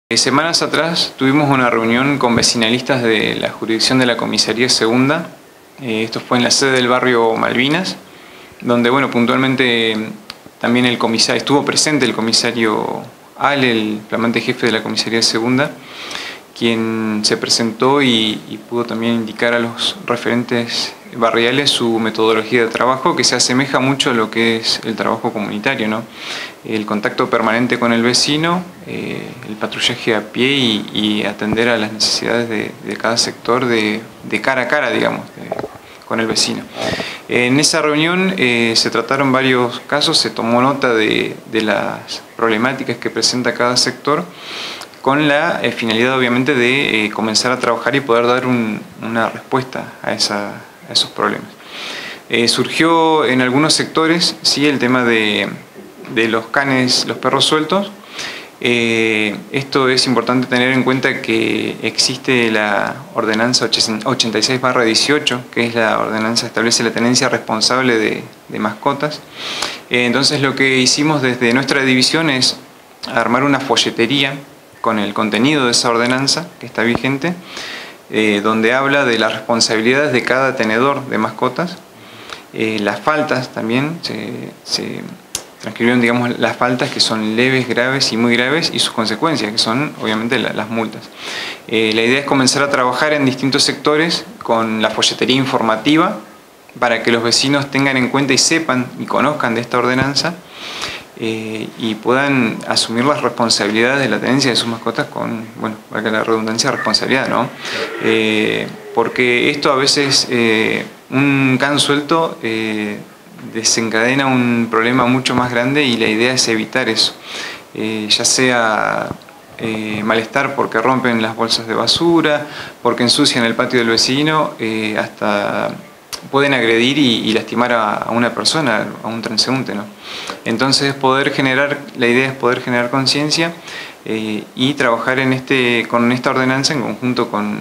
Semanas atrás tuvimos una reunión con vecinalistas de la jurisdicción de la Comisaría Segunda. Esto fue en la sede del barrio Malvinas, donde puntualmente también estuvo presente el comisario Ale, el flamante jefe de la Comisaría Segunda, quien se presentó y pudo también indicar a los referentes barriales su metodología de trabajo, que se asemeja mucho a lo que es el trabajo comunitario, ¿no? El contacto permanente con el vecino, el patrullaje a pie y atender a las necesidades de cada sector de cara a cara, digamos, con el vecino. En esa reunión se trataron varios casos, se tomó nota de las problemáticas que presenta cada sector, con la finalidad obviamente de comenzar a trabajar y poder dar una respuesta a esos problemas. Surgió en algunos sectores sí el tema de los canes, los perros sueltos. Esto es importante tener en cuenta que existe la ordenanza 86/18, que es la ordenanza que establece la tenencia responsable de mascotas. Entonces lo que hicimos desde nuestra división es armar una folletería con el contenido de esa ordenanza que está vigente, donde habla de las responsabilidades de cada tenedor de mascotas. Las faltas también, se transcribieron, digamos, las faltas que son leves, graves y muy graves, y sus consecuencias, que son obviamente las multas. La idea es comenzar a trabajar en distintos sectores con la folletería informativa para que los vecinos tengan en cuenta y sepan y conozcan de esta ordenanza, y puedan asumir las responsabilidades de la tenencia de sus mascotas con, valga la redundancia, responsabilidad, ¿no? Porque esto a veces, un can suelto desencadena un problema mucho más grande, y la idea es evitar eso, ya sea malestar porque rompen las bolsas de basura, porque ensucian el patio del vecino, hasta pueden agredir y lastimar a una persona, a un transeúnte, ¿no? Entonces la idea es poder generar conciencia y trabajar con esta ordenanza en conjunto con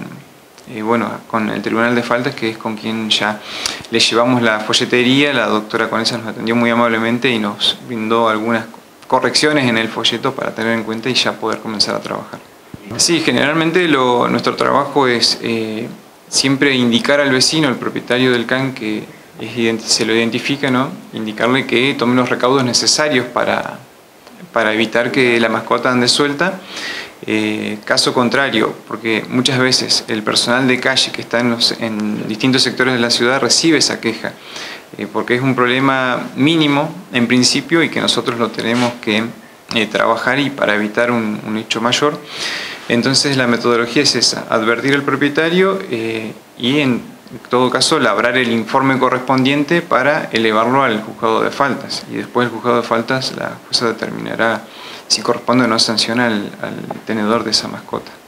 el Tribunal de Faltas, que es con quien ya le llevamos la folletería. La doctora Conesa nos atendió muy amablemente y nos brindó algunas correcciones en el folleto para tener en cuenta y ya poder comenzar a trabajar. Sí, generalmente nuestro trabajo es siempre indicar al vecino, al propietario del can, que se lo identifica, ¿no? Indicarle que tome los recaudos necesarios para evitar que la mascota ande suelta. Caso contrario, porque muchas veces el personal de calle que está en distintos sectores de la ciudad recibe esa queja, porque es un problema mínimo en principio y que nosotros lo tenemos que trabajar y para evitar un hecho mayor. Entonces la metodología es esa: advertir al propietario y en todo caso labrar el informe correspondiente para elevarlo al juzgado de faltas, y después el juzgado de faltas, la jueza determinará si corresponde o no sanciona al tenedor de esa mascota.